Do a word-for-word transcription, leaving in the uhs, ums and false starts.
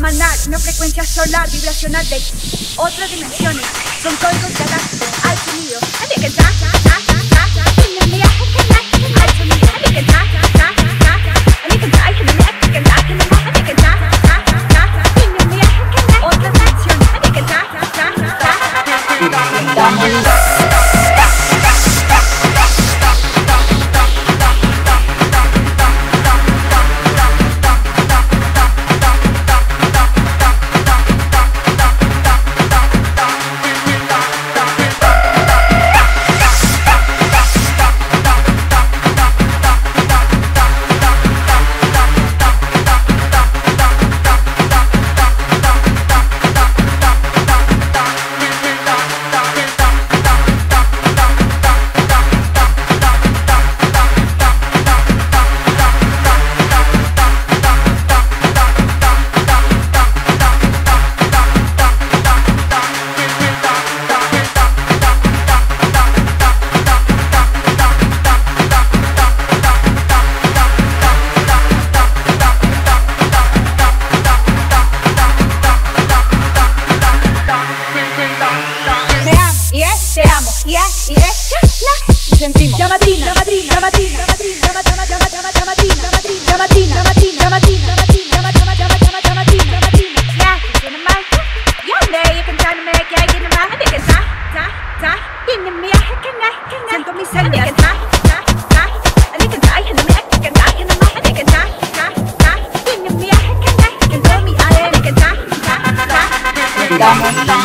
emanar una frecuencia solar vibracional de otras dimensiones. Son códigos galácticos al sonido. Al sonido. Te amo, y es, y es, y sentimos llamatina, llamatina, llamatina, llamatina, llamatina, llamatina, llamatina, llamatina, llamatina, llamatina, llamatina, llamatina, llamatina. Yeah, in the mic, you're there, you can try to make it in the mic. I think it's hot, hot, hot. In the mic, can I, can I? Siento mis celos. I think it's hot, hot, hot. I think it's hot in the mic, I think it's hot in the mic. I think it's hot, hot, hot. In the mic, can I? Can tell me I am. I think it's hot, hot, hot.